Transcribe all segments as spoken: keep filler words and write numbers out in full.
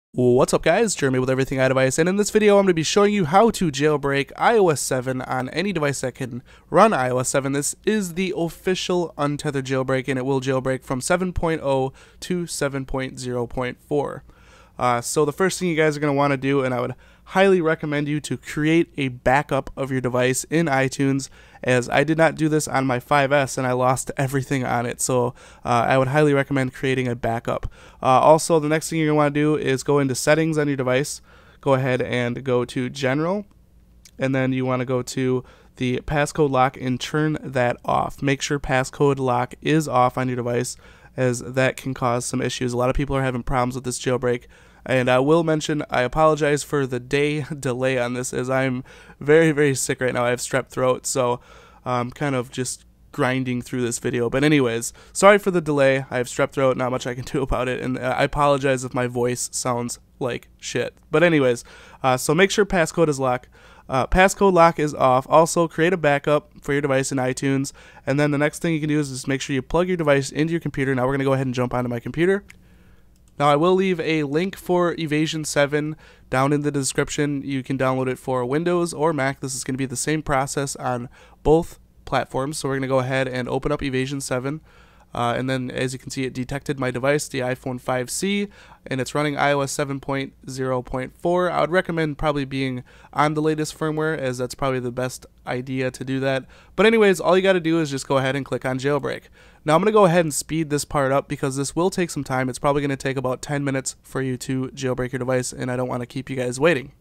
What's up guys, Jeremy with Everything iDevice, and in this video I'm going to be showing you how to jailbreak i O S seven on any device that can run i O S seven. This is the official untethered jailbreak, and it will jailbreak from seven point oh to seven point oh point four. Uh, so the first thing you guys are going to want to do, and I would highly recommend you to create a backup of your device in iTunes, as I did not do this on my five S and I lost everything on it. So uh, I would highly recommend creating a backup. Uh, also, the next thing you're going to want to do is go into settings on your device. Go ahead and go to general, and then you want to go to the passcode lock and turn that off. Make sure passcode lock is off on your device, as that can cause some issues. A lot of people are having problems with this jailbreak. And I will mention, I apologize for the day delay on this, as I'm very, very sick right now. I have strep throat, so I'm kind of just grinding through this video. But anyways, sorry for the delay. I have strep throat, not much I can do about it, and I apologize if my voice sounds like shit. But anyways, uh, so make sure passcode is locked. Uh, passcode lock is off. Also, create a backup for your device in iTunes, and then the next thing you can do is just make sure you plug your device into your computer. Now we're going to go ahead and jump onto my computer. Now I will leave a link for Evasion seven down in the description. You can download it for Windows or Mac. This is going to be the same process on both platforms. So we're going to go ahead and open up Evasion seven. Uh, and then, as you can see, it detected my device, the iPhone five C, and it's running i O S seven point oh point four. I would recommend probably being on the latest firmware, as that's probably the best idea to do that. But anyways, all you got to do is just go ahead and click on jailbreak. Now I'm going to go ahead and speed this part up, because this will take some time. It's probably going to take about ten minutes for you to jailbreak your device, and I don't want to keep you guys waiting.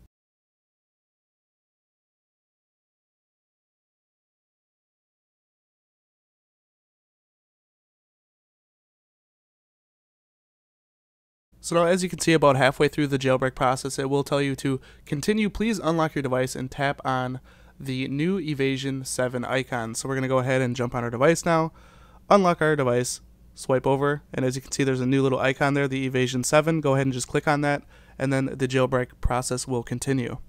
So now, as you can see, about halfway through the jailbreak process, it will tell you to continue. Please unlock your device and tap on the new Evasion seven icon. So we're going to go ahead and jump on our device now, unlock our device, swipe over, and as you can see, there's a new little icon there, the Evasion seven. Go ahead and just click on that, and then the jailbreak process will continue.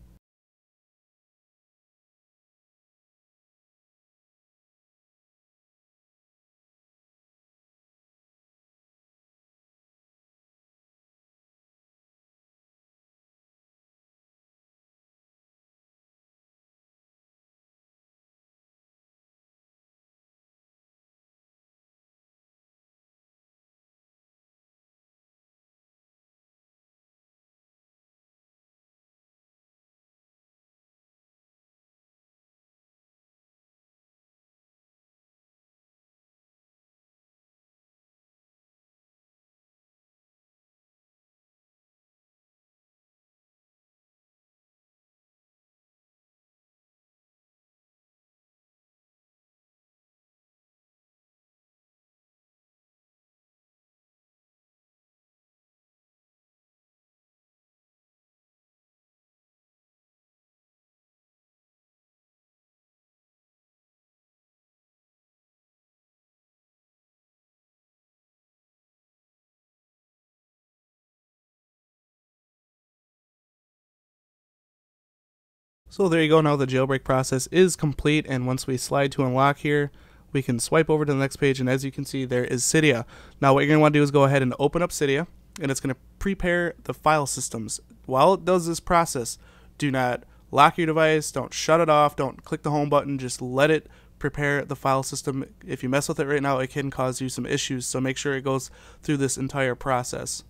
So there you go. Now the jailbreak process is complete, and once we slide to unlock here, we can swipe over to the next page, and as you can see, there is Cydia. Now what you're going to want to do is go ahead and open up Cydia, and it's going to prepare the file systems. While it does this process, do not lock your device, don't shut it off, don't click the home button, just let it prepare the file system. If you mess with it right now, it can cause you some issues, so make sure it goes through this entire process.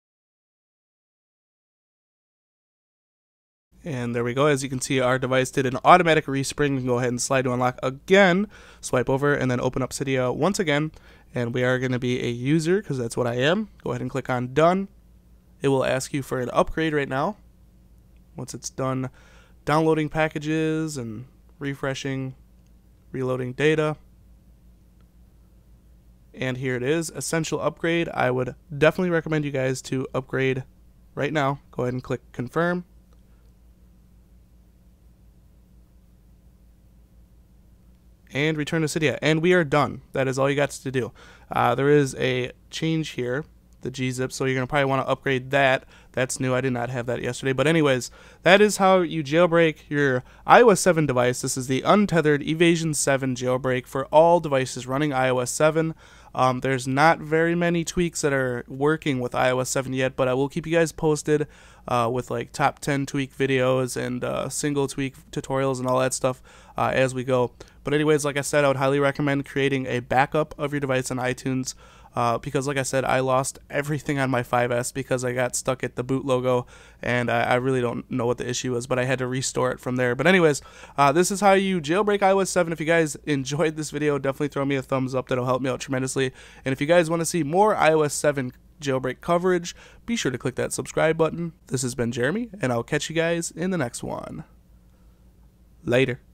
And there we go. As you can see, our device did an automatic respring. We can go ahead and slide to unlock again, swipe over, and then open up Cydia once again. And we are going to be a user, because that's what I am. Go ahead and click on done. It will ask you for an upgrade right now. Once it's done downloading packages and refreshing, reloading data. And here it is, essential upgrade. I would definitely recommend you guys to upgrade right now. Go ahead and click confirm. And return to Cydia, and we are done. That is all you got to do. Uh, there is a change here the G-zip, so you're going to probably want to upgrade that. That's new. I did not have that yesterday. But anyways, that is how you jailbreak your i O S seven device. This is the untethered Evasion seven jailbreak for all devices running i O S seven. Um, there's not very many tweaks that are working with i O S seven yet, but I will keep you guys posted uh, with like top ten tweak videos and uh, single tweak tutorials and all that stuff uh, as we go. But anyways, like I said, I would highly recommend creating a backup of your device on iTunes. Uh, because like I said, I lost everything on my five S because I got stuck at the boot logo, and I, I really don't know what the issue was, but I had to restore it from there. But anyways, uh, this is how you jailbreak i O S seven. If you guys enjoyed this video, definitely throw me a thumbs up. That'll help me out tremendously. And if you guys want to see more i O S seven jailbreak coverage, be sure to click that subscribe button. This has been Jeremy, and I'll catch you guys in the next one. Later.